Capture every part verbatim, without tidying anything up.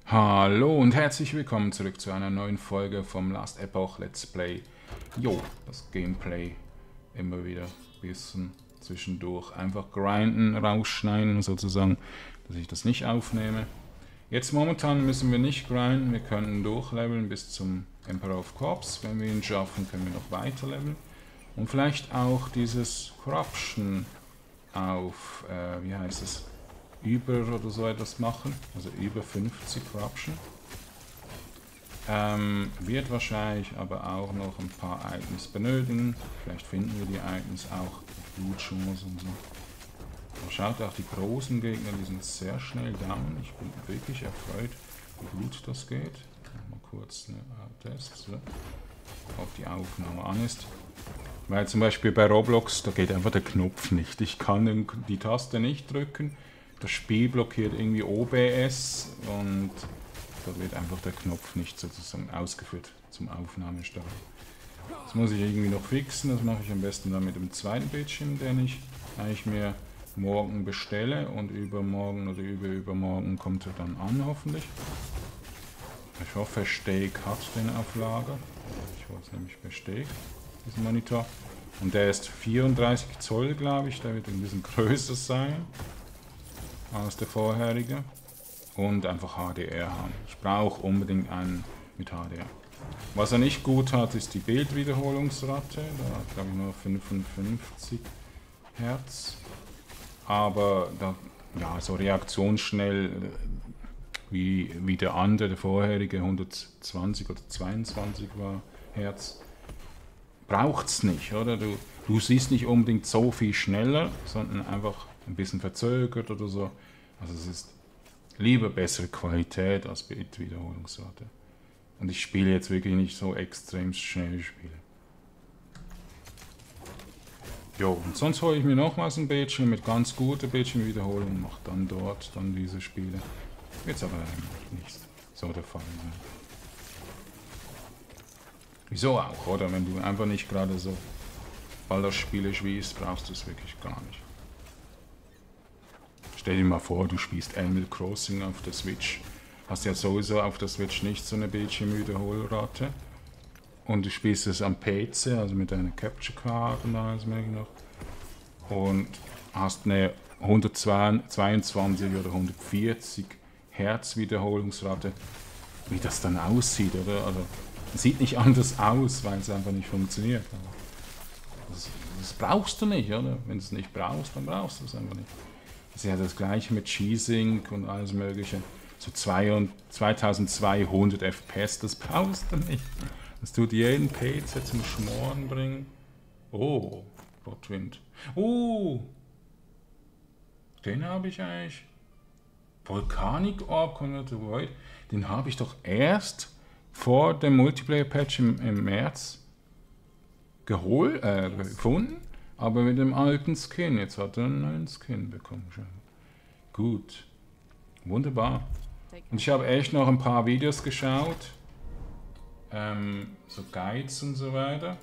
Hallo und herzlich willkommen zurück zu einer neuen Folge vom Last Epoch Let's Play. Jo, das Gameplay immer wieder ein bisschen zwischendurch einfach grinden, rausschneiden sozusagen, dass ich das nicht aufnehme. Jetzt momentan müssen wir nicht grinden, wir können durchleveln bis zum Emperor of Corps. Wenn wir ihn schaffen, können wir noch weiter leveln. Und vielleicht auch dieses Corruption auf, äh, wie heißt es? Über oder so etwas machen, also über fünfzig Corruption. Ähm, wird wahrscheinlich aber auch noch ein paar Items benötigen. Vielleicht finden wir die Items auch Blutchance und so. Man schaut auch die großen Gegner, die sind sehr schnell down. Ich bin wirklich erfreut, wie gut das geht. Mal kurz einen Test, so, ob die Aufnahme an ist. Weil zum Beispiel bei Roblox, da geht einfach der Knopf nicht. Ich kann die Taste nicht drücken. Das Spiel blockiert irgendwie O B S und da wird einfach der Knopf nicht sozusagen ausgeführt zum Aufnahmestart. Das muss ich irgendwie noch fixen, das mache ich am besten dann mit dem zweiten Bildschirm, den ich eigentlich mir morgen bestelle und übermorgen oder überübermorgen kommt er dann an hoffentlich. Ich hoffe Steak hat den auf Lager. Ich wollte es nämlich bei Steak, diesen Monitor. Und der ist vierunddreißig Zoll, glaube ich, der wird ein bisschen größer sein als der vorherige und einfach H D R haben. Ich brauche unbedingt einen mit H D R. Was er nicht gut hat, ist die Bildwiederholungsrate. Da hat glaube ich nur fünfundfünfzig Hertz. Aber da, ja, so reaktionsschnell wie, wie der andere, der vorherige hundertzwanzig oder zweiundzwanzig war Hertz, braucht es nicht, oder? Du, du siehst nicht unbedingt so viel schneller, sondern einfach ein bisschen verzögert oder so. Also es ist lieber bessere Qualität als Bildwiederholungsrate. Und ich spiele jetzt wirklich nicht so extrem schnelle Spiele. Jo, und sonst hole ich mir nochmals ein Bildschirm mit ganz guter Bildschirmwiederholung und mache dann dort dann diese Spiele. Wird aber eigentlich nicht so der Fall sein. Wieso auch, oder? Wenn du einfach nicht gerade so Ballerspiele spielst, brauchst du es wirklich gar nicht. Stell dir mal vor, du spielst Animal Crossing auf der Switch. Hast ja sowieso auf der Switch nicht so eine Bildschirmwiederholrate. Und du spielst es am P C, also mit einer Capture Card und alles mögliche noch. Und hast eine hundertzweiundzwanzig oder hundertvierzig Hertz Wiederholungsrate. Wie das dann aussieht, oder? Also, es sieht nicht anders aus, weil es einfach nicht funktioniert. Das, das brauchst du nicht, oder? Wenn du es nicht brauchst, dann brauchst du es einfach nicht. Das ist ja das gleiche mit G-Sync und alles mögliche. So zweitausendzweihundert F P S, das brauchst du nicht. Das tut jeden P C zum Schmoren bringen. Oh, Rotwind. Oh, den habe ich eigentlich. Volcanic Orb Converted Void. Den habe ich doch erst vor dem Multiplayer-Patch im, im März geholt, äh, gefunden. Aber mit dem alten Skin. Jetzt hat er einen neuen Skin bekommen. Gut. Wunderbar. Und ich habe echt noch ein paar Videos geschaut. Ähm, so Guides und so weiter.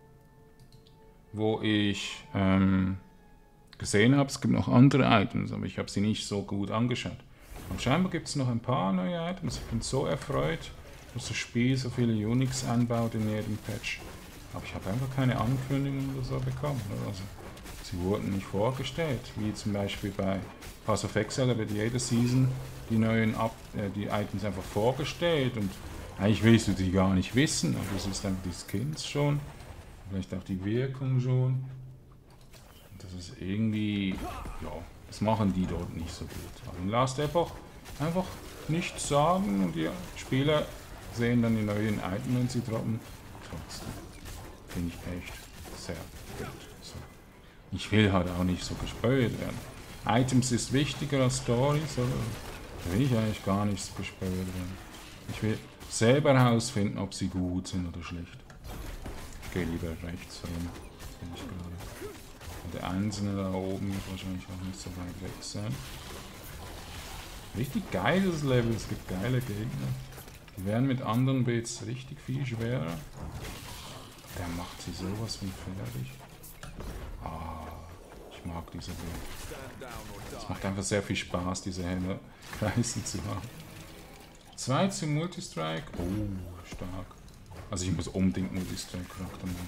Wo ich ähm, gesehen habe, es gibt noch andere Items, aber ich habe sie nicht so gut angeschaut. Und scheinbar gibt es noch ein paar neue Items. Ich bin so erfreut, dass das Spiel so viele Unix anbaut in jedem Patch. Aber ich habe einfach keine Ankündigung oder so bekommen. Also, sie wurden nicht vorgestellt, wie zum Beispiel bei Path of Exile wird jede Season die neuen Up äh, die Items einfach vorgestellt und eigentlich willst du die gar nicht wissen, aber das ist einfach die Skins schon, vielleicht auch die Wirkung schon. Und das ist irgendwie, ja, das machen die dort nicht so gut. Aber in Last Epoch einfach nichts sagen und die Spieler sehen dann die neuen Items und sie droppen trotzdem. Finde ich echt sehr gut. So. Ich will halt auch nicht so gespoilt werden. Items ist wichtiger als Stories, oder? Da will ich eigentlich gar nichts gespoilt werden. Ich will selber herausfinden, ob sie gut sind oder schlecht. Ich gehe lieber rechts rum, bin ich gerade. Und der Einzelne da oben wird wahrscheinlich auch nicht so weit weg sein. Richtig geiles Level, es gibt geile Gegner. Die werden mit anderen Builds richtig viel schwerer. Der macht sie sowas von fertig. Ah, ich mag diese Bild. Es macht einfach sehr viel Spaß, diese Hände kreisen zu haben. zwei zu Multistrike. Oh, stark. Also ich muss unbedingt Multistrike-Charakter machen.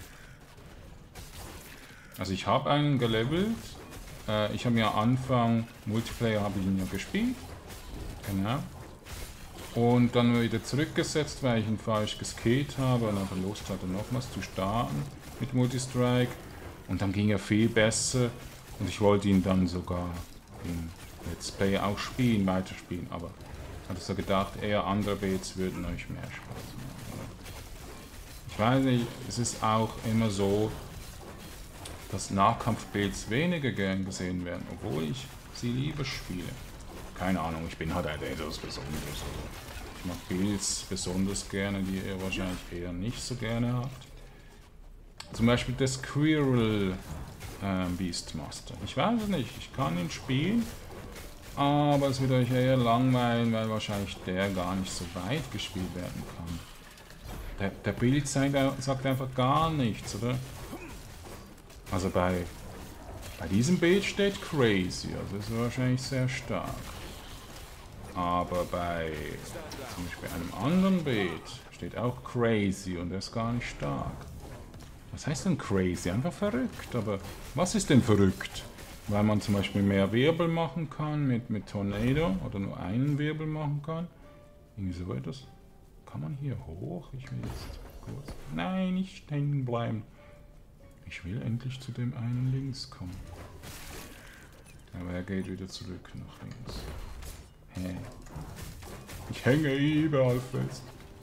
Also ich habe einen gelevelt. Äh, ich habe ja Anfang Multiplayer habe ich ihn ja gespielt. Genau. Und dann wieder zurückgesetzt, weil ich ihn falsch geskillt habe und einfach Lust hatte, nochmals zu starten mit Multistrike. Und dann ging er viel besser und ich wollte ihn dann sogar im Let's Play auch spielen, weiterspielen. Aber ich hatte so gedacht, eher andere Builds würden euch mehr Spaß machen. Ich weiß nicht, es ist auch immer so, dass Nahkampf-Builds weniger gern gesehen werden, obwohl ich sie lieber spiele. Keine Ahnung, ich bin halt etwas Besonderes. Ich mag Builds besonders gerne, die ihr wahrscheinlich eher nicht so gerne habt. Zum Beispiel der Squirrel äh, Beastmaster. Ich weiß es nicht, ich kann ihn spielen, aber es wird euch eher langweilen, weil wahrscheinlich der gar nicht so weit gespielt werden kann. Der, der Build sagt, sagt einfach gar nichts, oder? Also bei, bei diesem Build steht Crazy, also ist er wahrscheinlich sehr stark. Aber bei zum Beispiel einem anderen Bild steht auch Crazy und er ist gar nicht stark. Was heißt denn Crazy? Einfach verrückt. Aber was ist denn verrückt? Weil man zum Beispiel mehr Wirbel machen kann mit, mit Tornado oder nur einen Wirbel machen kann. Irgendwie so etwas. Kann man hier hoch? Ich will jetzt kurz... Nein, nicht stehen bleiben. Ich will endlich zu dem einen links kommen. Aber er geht wieder zurück nach links. Hä? Ich hänge überall fest.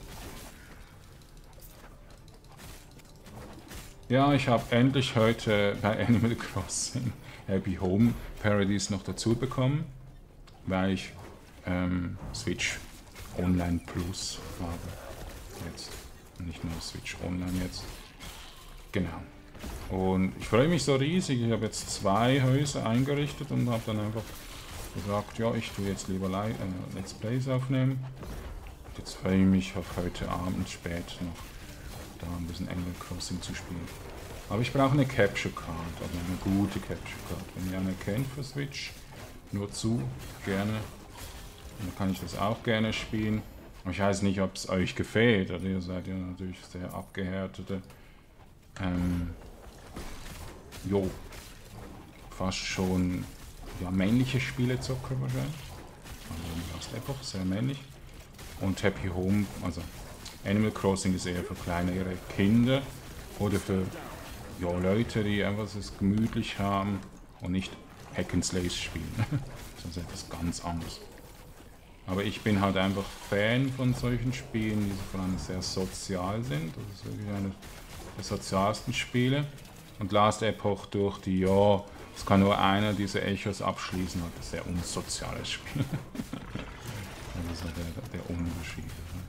Ja, ich habe endlich heute bei Animal Crossing Happy Home Paradise noch dazu bekommen, weil ich ähm, Switch Online Plus habe. Jetzt. Und nicht nur Switch Online jetzt. Genau. Und ich freue mich so riesig. Ich habe jetzt zwei Häuser eingerichtet und habe dann einfach gesagt, ja, ich tue jetzt lieber äh, Let's Plays aufnehmen. Und jetzt freue ich mich auf heute Abend spät noch da ein bisschen Animal Crossing zu spielen. Aber ich brauche eine Capture Card, also eine gute Capture Card. Wenn ihr eine kennt für Switch, nur zu, gerne. Und dann kann ich das auch gerne spielen. Aber ich weiß nicht, ob es euch gefällt, oder ihr seid ja natürlich sehr abgehärtete, ähm, jo, fast schon ja, männliche Spielezocker wahrscheinlich. Also Last Epoch, sehr männlich. Und Happy Home, also Animal Crossing ist eher für kleinere Kinder oder für ja, Leute, die einfach es gemütlich haben und nicht Hack and Slays spielen. Das ist etwas ganz anderes. Aber ich bin halt einfach Fan von solchen Spielen, die vor allem sehr sozial sind. Das ist wirklich eine der sozialsten Spiele. Und Last Epoch durch die, ja, es kann nur einer diese Echos abschließen, hat ein sehr unsoziales Spiel. Das ist halt der, der Unterschied.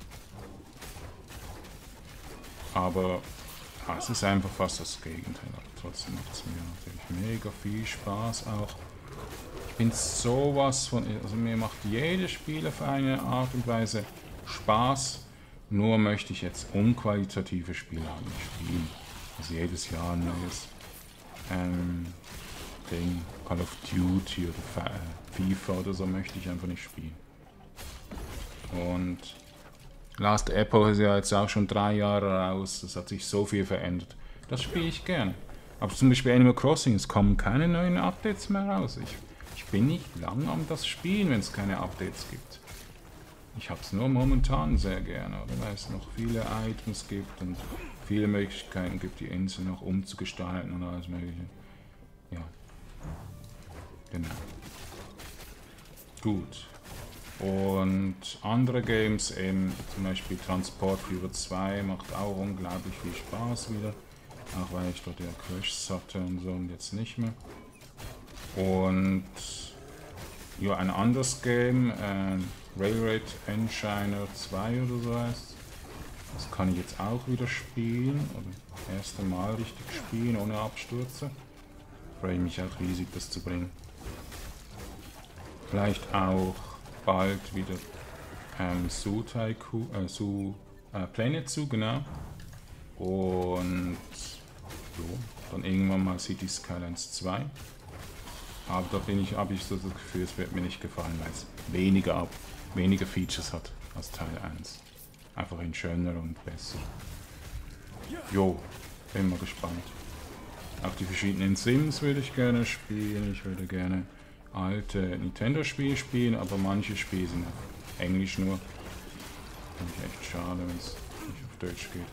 Aber ja, es ist einfach fast das Gegenteil. Aber trotzdem macht es mir natürlich mega viel Spaß auch. Ich bin sowas von, also mir macht jedes Spiel auf eine Art und Weise Spaß. Nur möchte ich jetzt unqualitative Spiele haben, spielen. Also jedes Jahr ein neues ähm, Ding, Call of Duty oder FIFA oder so möchte ich einfach nicht spielen. Und Last Epoch ist ja jetzt auch schon drei Jahre raus, es hat sich so viel verändert. Das spiele ich gerne. Aber zum Beispiel Animal Crossing, es kommen keine neuen Updates mehr raus. Ich, ich bin nicht lang am das Spielen, wenn es keine Updates gibt. Ich habe es nur momentan sehr gerne, weil es noch viele Items gibt und viele Möglichkeiten gibt, die Insel noch umzugestalten und alles mögliche. Ja. Genau. Gut. Und andere Games, eben zum Beispiel Transportführer zwei, macht auch unglaublich viel Spaß wieder. Auch weil ich dort ja Crashs hatte und so und jetzt nicht mehr. Und ja, ein anderes Game, äh, Railroad Enshiner zwei oder so heißt. Das kann ich jetzt auch wieder spielen. Oder das erste Mal richtig spielen, ohne Abstürze. Freue mich auch riesig, das zu bringen. Vielleicht auch bald wieder ähm, Zoo Tycoon, äh, Zoo, äh, Planet Zoo, genau. Und jo, dann irgendwann mal City Skylines zwei. Aber da bin ich, habe ich so das Gefühl, es wird mir nicht gefallen, weil es weniger ab, weniger Features hat als Teil eins. Einfach in schöner und besser. Jo, bin mal gespannt. Auch die verschiedenen Sims würde ich gerne spielen. Ich würde gerne alte Nintendo-Spiele spielen, aber manche Spiele sind auf Englisch nur. Finde ich echt schade, wenn es nicht auf Deutsch geht.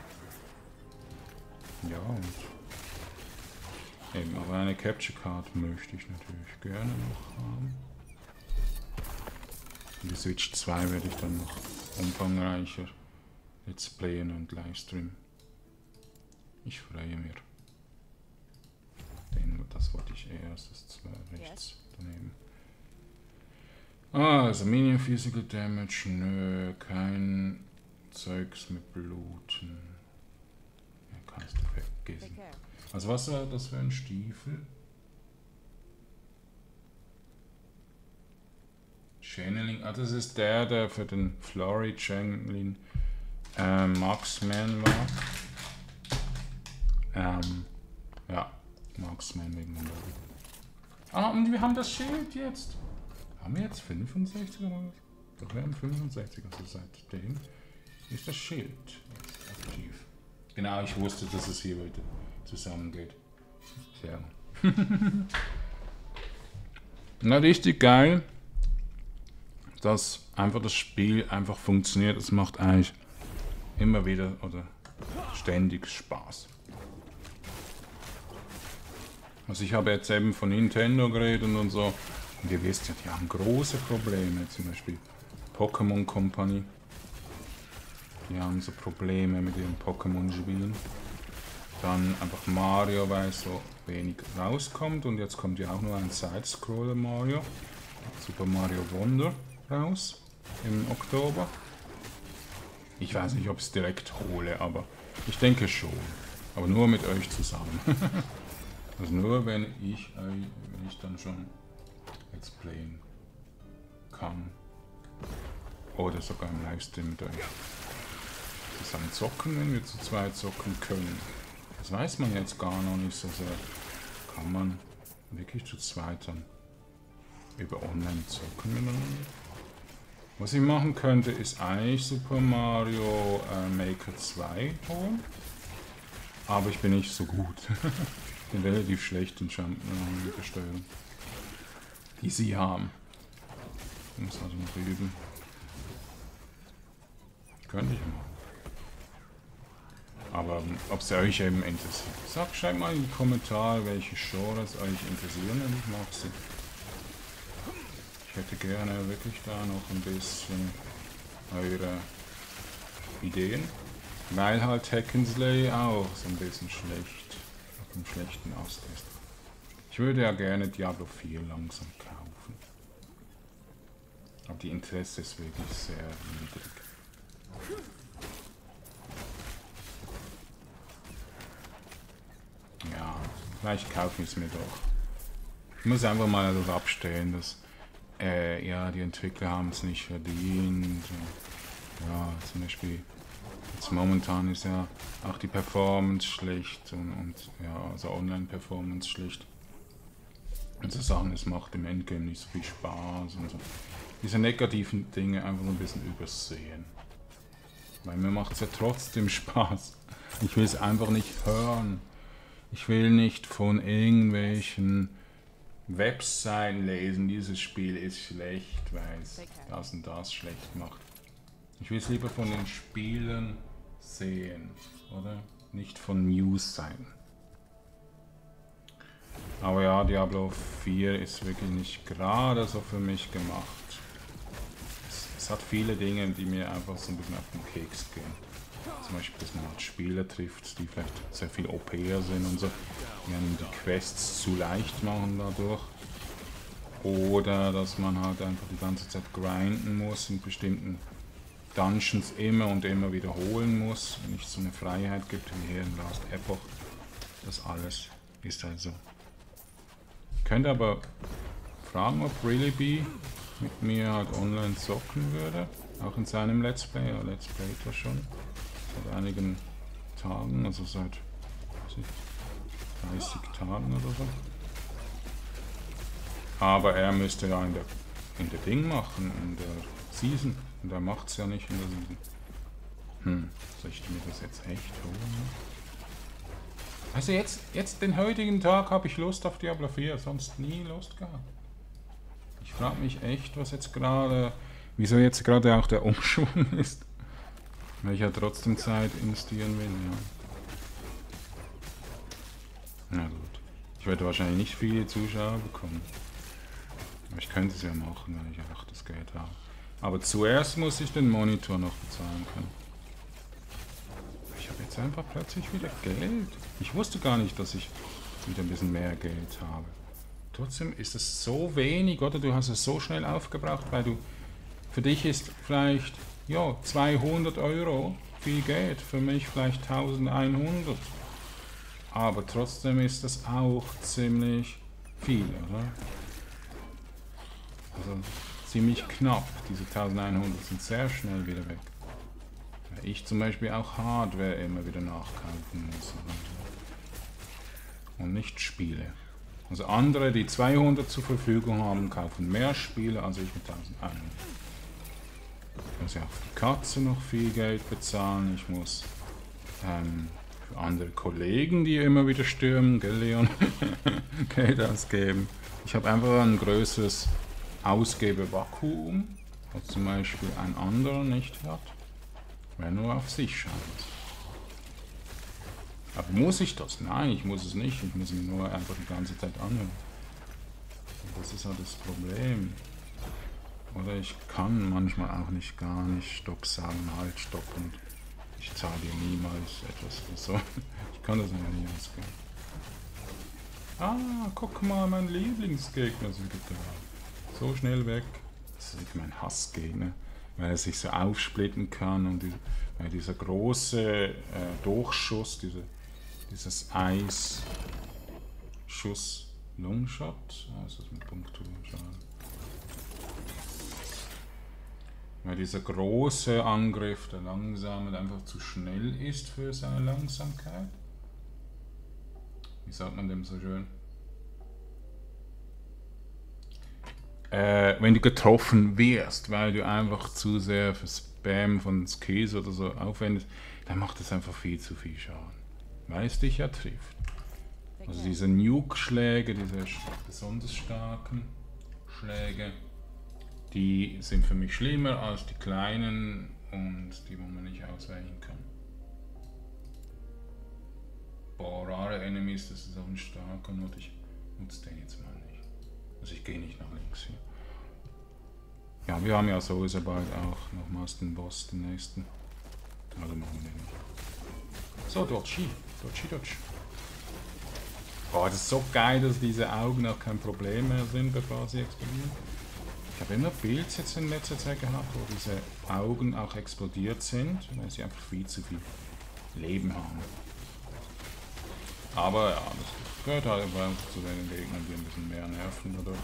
Ja, und eben, aber eine Capture Card möchte ich natürlich gerne noch haben. Und die Switch zwei werde ich dann noch umfangreicher Let's Playen und Livestreamen. Ich freue mich. Den, das wollte ich erst, das war rechts daneben. Ah, also Minion Physical Damage, nö, kein Zeugs mit Bluten. Ja, kannst du vergessen. Also was war das für ein Stiefel? Channeling, ah, das ist der, der für den Flory Channeling äh, Marksman war. Ähm, ja, Marksman wegen dem Logo. Ah, und wir haben das Schild jetzt. Haben wir jetzt fünfundsechzig oder was? Doch, wir haben fünfundsechzig, also seitdem ist das Schild jetzt aktiv. Genau, ich wusste, dass es hier heute zusammengeht. Sehr. Na, richtig geil, dass einfach das Spiel einfach funktioniert. Es macht eigentlich immer wieder oder ständig Spaß. Also ich habe jetzt eben von Nintendo geredet und so. Und ihr wisst ja, die haben große Probleme. Zum Beispiel Pokémon Company. Die haben so Probleme mit ihren Pokémon-Spielen. Dann einfach Mario, weil so wenig rauskommt. Und jetzt kommt ja auch nur ein Side-Scroller Mario. Super Mario Wonder raus im Oktober. Ich weiß nicht, ob ich es direkt hole, aber ich denke schon. Aber nur mit euch zusammen. Also nur wenn ich, wenn ich dann schon Let's Playen kann. Oder sogar im Livestream mit euch zusammen zocken, wenn wir zu zweit zocken können. Das weiß man jetzt gar noch nicht so sehr. Kann man wirklich zu zweit dann über online zocken miteinander? Was ich machen könnte, ist eigentlich Super Mario äh, Maker zwei holen. Aber ich bin nicht so gut. Ich bin relativ schlecht in Jump'n'Run mit der Steuerung, die sie haben. Ich muss also noch üben. Könnte ich mal. Aber ob es euch eben interessiert. Sagt, schreibt mal in die Kommentare, welche Genres euch interessieren, und ich mache sie. Ich hätte gerne wirklich da noch ein bisschen eure Ideen. Weil halt Hack and Slay auch so ein bisschen schlecht, auf einem schlechten Ast ist. Ich würde ja gerne Diablo vier langsam kaufen. Aber die Interesse ist wirklich sehr niedrig. Ja, vielleicht kaufe ich es mir doch. Ich muss einfach mal darauf abstellen, dass äh, ja, die Entwickler haben es nicht verdient. Ja, zum Beispiel jetzt momentan ist ja auch die Performance schlecht und, und ja, also Online-Performance schlecht. Und so Sachen, es macht im Endgame nicht so viel Spaß und so. Diese negativen Dinge einfach ein bisschen übersehen. Weil mir macht es ja trotzdem Spaß. Ich will es einfach nicht hören. Ich will nicht von irgendwelchen Webseiten lesen, dieses Spiel ist schlecht, weil es das und das schlecht macht. Ich will es lieber von den Spielen sehen, oder? Nicht von News-Seiten. Aber ja, Diablo vier ist wirklich nicht gerade so für mich gemacht. Es, es hat viele Dinge, die mir einfach so ein bisschen auf den Keks gehen. Zum Beispiel, dass man halt Spieler trifft, die vielleicht sehr viel O P'er sind und so, die einem die Quests zu leicht machen dadurch. Oder dass man halt einfach die ganze Zeit grinden muss in bestimmten Dungeons immer und immer wiederholen muss, wenn es so eine Freiheit gibt wie hier in Last Epoch. Das alles ist halt so. Ich könnte aber fragen, ob ReallyBee mit mir halt online zocken würde. Auch in seinem Let's Play, er Let's Playt er schon. Seit einigen Tagen, also seit dreißig Tagen oder so. Aber er müsste ja in der, in der Ding machen, in der Season. Und er macht es ja nicht in der Season. Hm, soll ich mir das jetzt echt holen? Also jetzt, jetzt den heutigen Tag habe ich Lust auf Diablo vier, sonst nie Lust gehabt. Ich frage mich echt, was jetzt gerade, wieso jetzt gerade auch der Umschwung ist. Weil ich ja trotzdem Zeit investieren will, ja. Na gut. Ich werde wahrscheinlich nicht viele Zuschauer bekommen. Aber ich könnte es ja machen, wenn ich auch das Geld habe. Aber zuerst muss ich den Monitor noch bezahlen können. Ich habe jetzt einfach plötzlich wieder Geld. Ich wusste gar nicht, dass ich wieder ein bisschen mehr Geld habe. Trotzdem ist es so wenig, oder? Du hast es so schnell aufgebraucht, weil du... Für dich ist vielleicht, ja, zweihundert Euro viel Geld. Für mich vielleicht eintausendeinhundert. Aber trotzdem ist das auch ziemlich viel, oder? Also ziemlich knapp. Diese eintausendeinhundert sind sehr schnell wieder weg. Weil ich zum Beispiel auch Hardware immer wieder nachkaufen muss. Und nicht Spiele. Also andere, die zweihundert zur Verfügung haben, kaufen mehr Spiele als ich mit eintausendeinhundert. Ich muss ja auch für die Katze noch viel Geld bezahlen. Ich muss ähm, für andere Kollegen, die immer wieder stürmen, gell Leon, Geld ausgeben. Ich habe einfach ein größeres Ausgebevakuum, was zum Beispiel ein anderer nicht hat, wer nur auf sich schaut. Aber muss ich das? Nein, ich muss es nicht. Ich muss ihn nur einfach die ganze Zeit anhören. Das ist halt das Problem. Oder ich kann manchmal auch nicht gar nicht Stopp sagen, halt, Stopp, und ich zahle dir niemals etwas für so. Ich kann das mir nie ausgeben. Ah, guck mal, mein Lieblingsgegner ist wieder da. So schnell weg. Das ist mein Hassgegner, weil er sich so aufsplitten kann und die, weil dieser große äh, Durchschuss, diese, dieses Eisschuss, Longshot, also das mit Punktur, weil dieser große Angriff, der langsame, einfach zu schnell ist für seine Langsamkeit. Wie sagt man dem so schön? Äh, wenn du getroffen wirst, weil du einfach zu sehr für Spam von Skills oder so aufwendest, dann macht das einfach viel zu viel Schaden. Weil es dich ja trifft. Also diese Nuke-Schläge, diese besonders starken Schläge, die sind für mich schlimmer als die kleinen und die, wo man nicht ausweichen kann. Boah, rare Enemies, das ist auch ein starker Not. Ich nutze den jetzt mal nicht. Also ich gehe nicht nach links hier. Ja, wir haben ja sowieso bald auch nochmals den Boss, den nächsten. Also machen wir den nicht. So, Dodgy. Dodgy, Dodgy. Boah, das ist so geil, dass diese Augen auch kein Problem mehr sind, bevor sie explodieren. Ich habe immer Builds jetzt in letzter Zeit gehabt, wo diese Augen auch explodiert sind, weil sie einfach viel zu viel Leben haben. Aber ja, das gehört halt einfach zu den Gegnern, die ein bisschen mehr nerven oder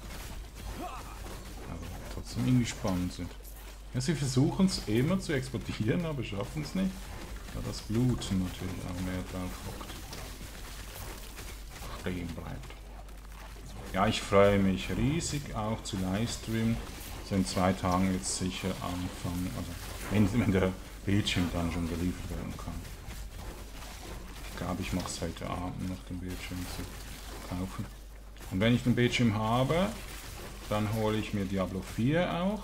aber trotzdem irgendwie spannend sind. Ja, sie versuchen es immer zu explodieren, aber schaffen es nicht, da das Blut natürlich auch mehr drauf hockt. Stehen bleibt. Ja, ich freue mich riesig auch zu Livestreamen. So in zwei Tagen jetzt sicher anfangen, also wenn, wenn der Bildschirm dann schon geliefert werden kann. Ich glaube, ich mache es heute Abend noch, den Bildschirm zu kaufen. Und wenn ich den Bildschirm habe, dann hole ich mir Diablo vier auch.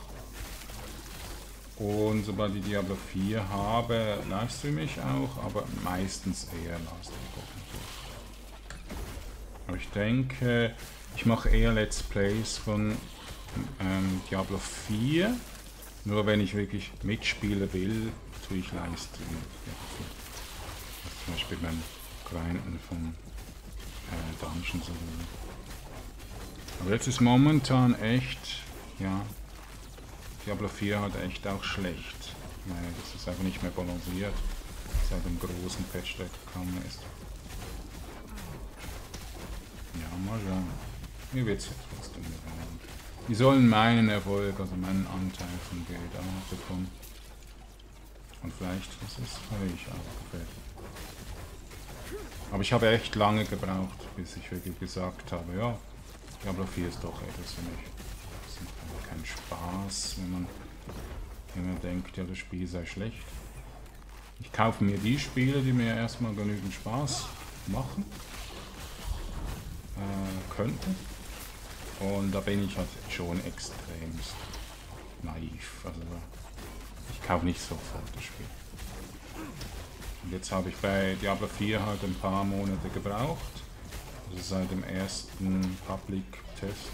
Und sobald ich Diablo vier habe, livestreame ich auch, aber meistens eher Last of Aber ich denke, ich mache eher Let's Plays von ähm, Diablo vier. Nur wenn ich wirklich mitspielen will, tue ich livestreamen. Also zum Beispiel beim Grinden von äh, Dungeons oder so. Aber jetzt ist momentan echt, ja, Diablo vier hat echt auch schlecht. Weil das ist einfach nicht mehr balanciert, seit dem großen Patch, der gekommen ist. Ja, mal schauen. Mir wird es jetzt trotzdem gefallen. Die sollen meinen Erfolg, also meinen Anteil von Geld auch bekommen. Und vielleicht, das ist euch auch gefällt. Aber ich habe echt lange gebraucht, bis ich wirklich gesagt habe, ja, Diablo vier ist doch etwas für mich. Das ist einfach kein Spaß, wenn man Wenn man denkt, ja, das Spiel sei schlecht. Ich kaufe mir die Spiele, die mir erstmal genügend Spaß machen äh, könnten. Und da bin ich halt schon extremst naiv. Also ich kaufe nicht sofort das Spiel. Und jetzt habe ich bei Diablo vier halt ein paar Monate gebraucht. Also seit dem ersten Public Test.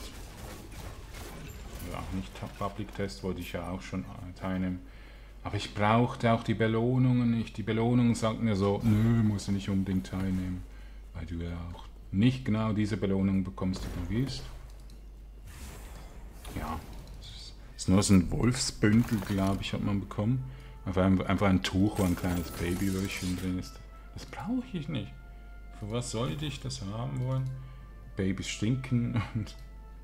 Ja, nicht Public Test, wollte ich ja auch schon teilnehmen. Aber ich brauchte auch die Belohnungen nicht. Die Belohnungen sagten mir so, nö, musst du nicht unbedingt teilnehmen. Weil du ja auch nicht genau diese Belohnung bekommst, die du willst. Ja, es ist nur so ein Wolfsbündel, glaube ich, hat man bekommen. Einfach, einfach ein Tuch, wo ein kleines Babywürschchen drin ist. Das brauche ich nicht. Für was sollte ich das haben wollen? Babys stinken und...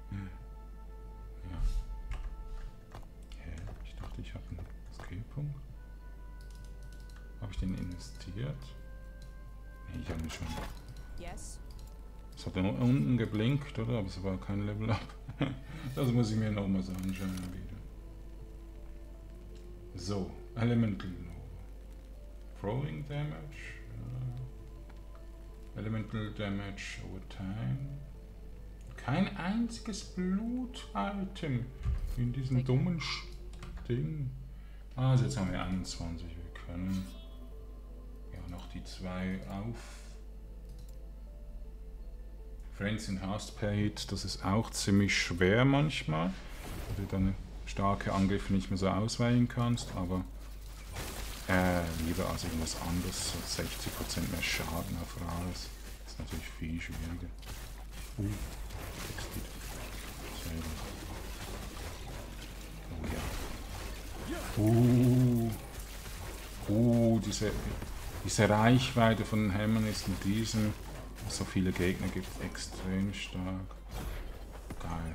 Ja. Okay, ich dachte, ich habe einen Skillpunkt. Habe ich den investiert? Nee, ich habe ihn schon. Yes. Es hat unten geblinkt, oder? Aber es war kein Level-Up. Das muss ich mir nochmals anschauen wieder. So, Elemental Throwing Damage. Ja. Elemental Damage over time. Kein einziges Blut-Item in diesem dummen Ding. Also jetzt haben wir einundzwanzig. Wir können ja noch die zwei auf. Friends in Hastpaid, das ist auch ziemlich schwer manchmal, weil du dann starke Angriffe nicht mehr so ausweichen kannst, aber äh, lieber als irgendwas anderes, so sechzig Prozent mehr Schaden auf Rares, ist natürlich viel schwieriger. Uh, Textit. Oh ja. Uh, uh, diese, diese Reichweite von den Hämmern ist in diesem, so viele Gegner gibt, extrem stark. Geil.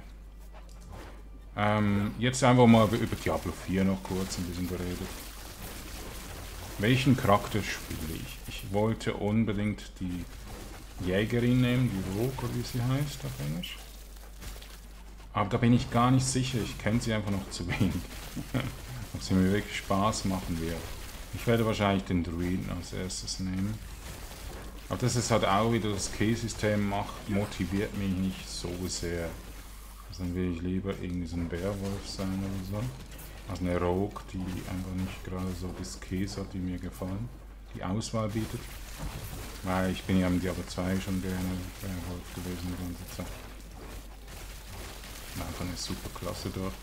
Ähm, jetzt einfach mal über Diablo vier noch kurz ein bisschen geredet. Welchen Charakter spiele ich? Ich wollte unbedingt die Jägerin nehmen, die Rogue, oder wie sie heißt auf Englisch. Aber da bin ich gar nicht sicher, ich kenne sie einfach noch zu wenig. Ob sie mir wirklich Spaß machen wird. Ich werde wahrscheinlich den Druiden als erstes nehmen. Aber das ist halt auch wieder, das Keysystem macht, motiviert mich nicht so sehr. Also dann will ich lieber irgendwie so ein Bärwolf sein oder so. Also eine Rogue, die einfach nicht gerade so das Keys hat, die mir gefallen. Die Auswahl bietet. Weil ich bin ja im Diablo zwei schon gerne Bärwolf gewesen die ganze Zeit. Einfach eine super Klasse dort.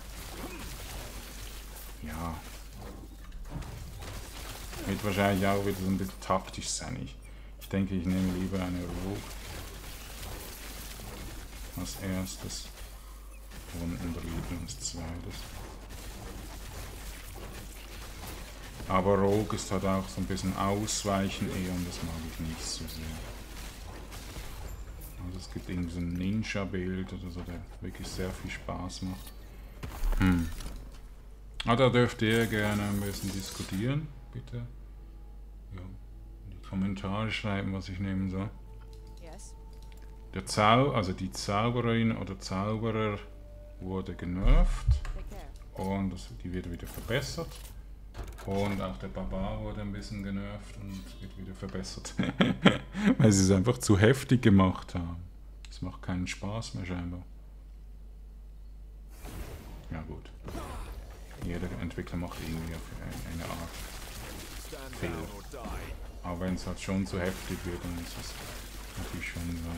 Ja. Wird wahrscheinlich auch wieder so ein bisschen taktisch sein. Ich, ich denke, ich nehme lieber eine Rogue als erstes und einen Druiden als zweites. Aber Rogue ist halt auch so ein bisschen Ausweichen eher und das mag ich nicht so sehr. Also es gibt irgendwie so ein Ninja-Bild oder so, der wirklich sehr viel Spaß macht. Hm. Ah, da dürft ihr gerne ein bisschen diskutieren, bitte. Ja, in die Kommentare schreiben, was ich nehmen soll. Yes. Der Zau, also die Zauberin oder Zauberer wurde genervt und das, die wird wieder verbessert. Und auch der Barbar wurde ein bisschen genervt und wird wieder verbessert. Weil sie es einfach zu heftig gemacht haben. Es macht keinen Spaß mehr scheinbar. Ja gut. Jeder Entwickler macht irgendwie auf eine, eine Art Fehler. Aber wenn es halt schon zu heftig wird, dann ist es natürlich schon so.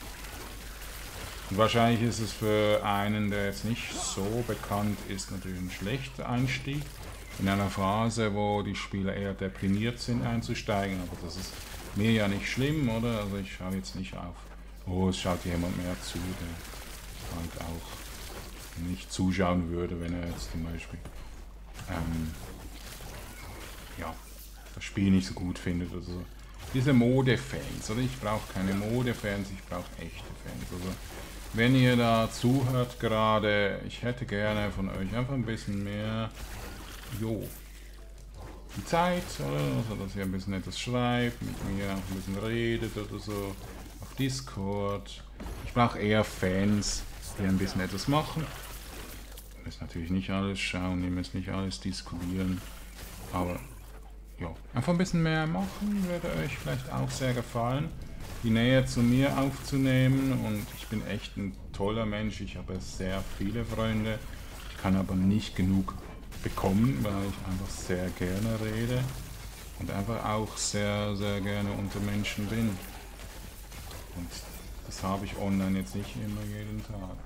Und wahrscheinlich ist es für einen, der jetzt nicht so bekannt ist, natürlich ein schlechter Einstieg. In einer Phase, wo die Spieler eher deprimiert sind, einzusteigen. Aber das ist mir ja nicht schlimm, oder? Also ich schaue jetzt nicht auf, oh, es schaut jemand mehr zu, der halt auch nicht zuschauen würde, wenn er jetzt zum Beispiel ähm, ja, das Spiel nicht so gut findet oder so. Diese Mode-Fans, oder? Ich brauche keine Mode-Fans, ich brauche echte Fans. Also wenn ihr da zuhört gerade, ich hätte gerne von euch einfach ein bisschen mehr Jo, die Zeit, oder? Also, dass ihr ein bisschen etwas schreibt, mit mir auch ein bisschen redet oder so, auf Discord. Ich brauche eher Fans, die ein bisschen etwas machen. müsst natürlich nicht alles schauen, ihr müsst nicht alles diskutieren, aber ja, einfach ein bisschen mehr machen, würde euch vielleicht auch sehr gefallen, die Nähe zu mir aufzunehmen, und ich bin echt ein toller Mensch, ich habe sehr viele Freunde, ich kann aber nicht genug bekommen, weil ich einfach sehr gerne rede und einfach auch sehr, sehr gerne unter Menschen bin. Und das habe ich online jetzt nicht immer jeden Tag.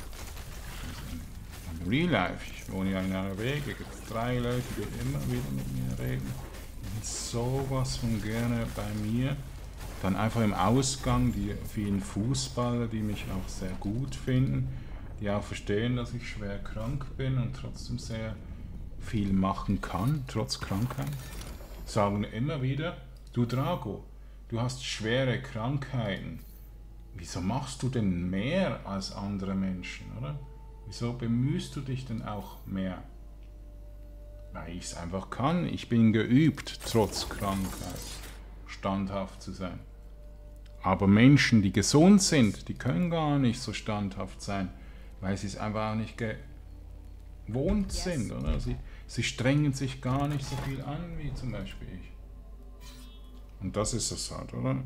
Im Real Life, ich wohne ja in einer Wege, gibt es drei Leute, die immer wieder mit mir reden. Die sind sowas von gerne bei mir. Dann einfach im Ausgang die vielen Fußballer, die mich auch sehr gut finden, die auch verstehen, dass ich schwer krank bin und trotzdem sehr viel machen kann, trotz Krankheit. Sagen immer wieder, du Drago, du hast schwere Krankheiten. Wieso machst du denn mehr als andere Menschen, oder? Wieso bemühst du dich denn auch mehr? Weil ich es einfach kann. Ich bin geübt, trotz Krankheit standhaft zu sein. Aber Menschen, die gesund sind, die können gar nicht so standhaft sein, weil sie es einfach auch nicht gewohnt Yes. sind, oder? Sie, sie strengen sich gar nicht so viel an, wie zum Beispiel ich. Und das ist es halt, oder?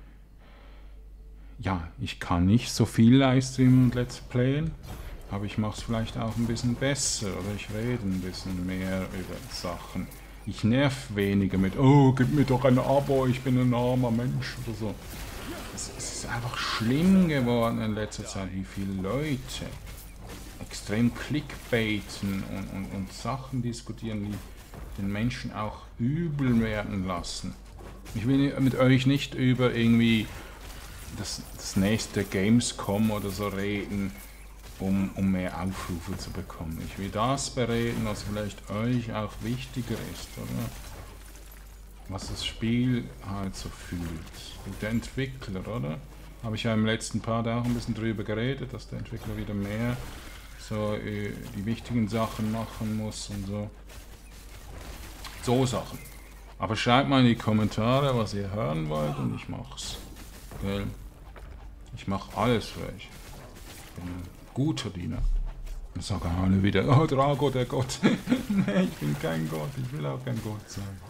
Ja, ich kann nicht so viel Livestreamen und Let's Playen, aber ich mache es vielleicht auch ein bisschen besser, oder ich rede ein bisschen mehr über Sachen. Ich nerv weniger mit, oh, gib mir doch ein Abo, ich bin ein armer Mensch oder so. Es, es ist einfach schlimm geworden in letzter Zeit, wie viele Leute extrem clickbaiten und, und, und Sachen diskutieren, die den Menschen auch übel werden lassen. Ich will mit euch nicht über irgendwie das, das nächste Gamescom oder so reden, um, um mehr Aufrufe zu bekommen. Ich will das bereden, was vielleicht euch auch wichtiger ist, oder? Was das Spiel halt so fühlt. Und der Entwickler, oder? Habe ich ja im letzten Part auch ein bisschen drüber geredet, dass der Entwickler wieder mehr so äh, die wichtigen Sachen machen muss und so. So Sachen. Aber schreibt mal in die Kommentare, was ihr hören wollt, und ich mach's. Gell? Ich mach alles für euch. Ich bin ein guter Diener. Und sagen alle wieder, oh Drago, der Gott. Nee, ich bin kein Gott, ich will auch kein Gott sein.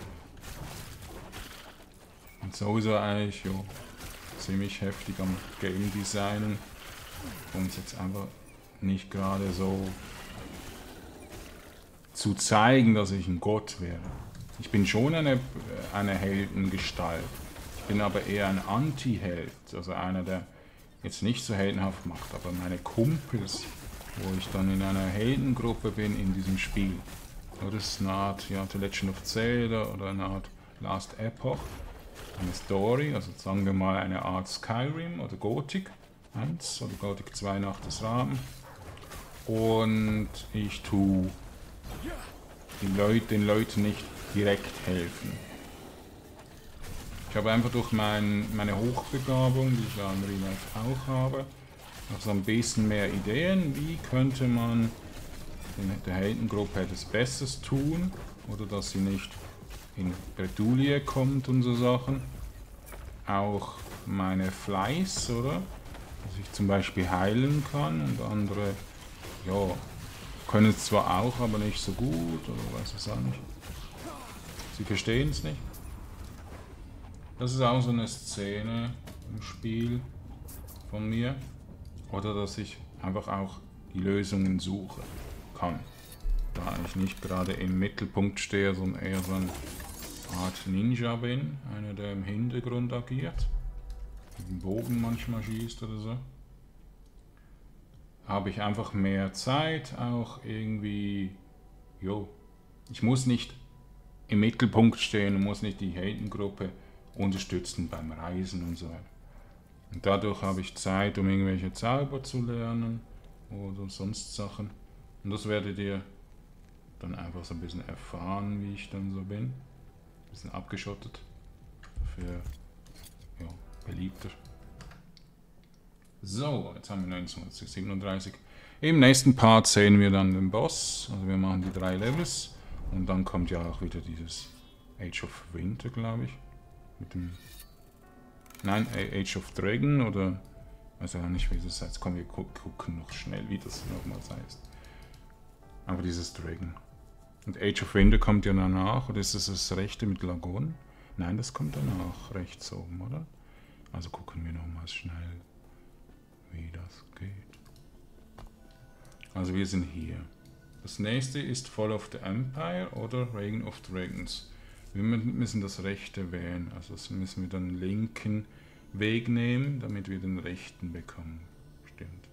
Und so ist er eigentlich, jo, ziemlich heftig am Game Designen, um es jetzt einfach nicht gerade so zu zeigen, dass ich ein Gott wäre. Ich bin schon eine, eine Heldengestalt. Ich bin aber eher ein Anti-Held, also einer, der jetzt nicht so heldenhaft macht, aber meine Kumpels, wo ich dann in einer Heldengruppe bin in diesem Spiel. Ja, das ist eine Art, ja, The Legend of Zelda oder eine Art Last Epoch. Eine Story, also sagen wir mal eine Art Skyrim oder Gothic eins oder Gothic zwei Nacht des Raben. Und ich tue die Leute, den Leuten nicht direkt helfen. Ich habe einfach durch mein, meine Hochbegabung, die ich ja im Real Life auch habe, noch so ein bisschen mehr Ideen, wie könnte man in der Heldengruppe etwas Besseres tun, oder dass sie nicht in Bredouille kommt und so Sachen. Auch meine Fleiß, oder? Dass ich zum Beispiel heilen kann, und andere, ja, können es zwar auch, aber nicht so gut, oder weiß es auch nicht. Sie verstehen es nicht. Das ist auch so eine Szene im Spiel von mir. Oder dass ich einfach auch die Lösungen suche kann. Da ich nicht gerade im Mittelpunkt stehe, sondern eher so eine Art Ninja bin. Einer, der im Hintergrund agiert. Mit dem Bogen manchmal schießt oder so. Habe ich einfach mehr Zeit, auch irgendwie, jo, ich muss nicht im Mittelpunkt stehen und muss nicht die Heldengruppe unterstützen beim Reisen und so weiter. Und dadurch habe ich Zeit, um irgendwelche Zauber zu lernen oder sonst Sachen. Und das werdet ihr dann einfach so ein bisschen erfahren, wie ich dann so bin. Ein bisschen abgeschottet, dafür ja, beliebter. So, jetzt haben wir neunzehnhundertsiebenunddreißig. Im nächsten Part sehen wir dann den Boss, also wir machen die drei Levels und dann kommt ja auch wieder dieses Age of Winter, glaube ich. Mit dem. Nein, Age of Dragon oder. Ich weiß ja nicht, wie das heißt. Komm, wir gucken noch schnell, wie das nochmals heißt. Aber dieses Dragon. Und Age of Wonder kommt ja danach. Oder ist das das rechte mit Lagon? Nein, das kommt danach. Rechts oben, oder? Also gucken wir nochmal schnell, wie das geht. Also wir sind hier. Das nächste ist Fall of the Empire oder Reign of Dragons. Wir müssen das rechte wählen. Also das müssen wir dann den linken Weg nehmen, damit wir den rechten bekommen. Stimmt.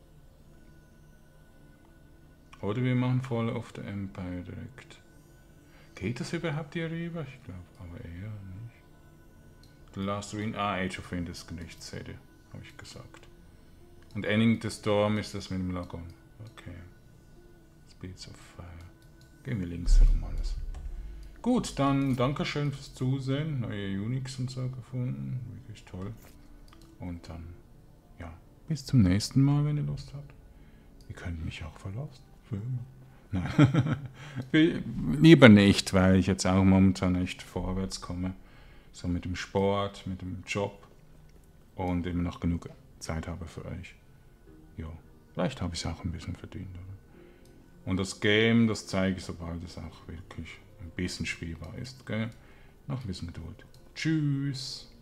Oder wir machen Fall of the Empire direkt. Geht das überhaupt hier rüber? Ich glaube aber eher nicht. The Last Ruin. Ah, Age of Wonder ist nicht Serie, habe ich gesagt. Und Ending the Storm ist das mit dem Lagon. Okay. Speeds of Fire. Gehen wir links herum alles. Gut, dann Dankeschön fürs Zusehen. Neue Unix und so gefunden. Wirklich toll. Und dann, ja, bis zum nächsten Mal, wenn ihr Lust habt. Ihr könnt mich auch verlassen. Nein. Lieber nicht, weil ich jetzt auch momentan echt vorwärts komme. So mit dem Sport, mit dem Job. Und immer noch genug Zeit habe für euch. Ja, vielleicht habe ich es auch ein bisschen verdient, oder? Und das Game, das zeige ich, sobald es auch wirklich ein bisschen spielbar ist. Gell? Noch ein bisschen Geduld. Tschüss.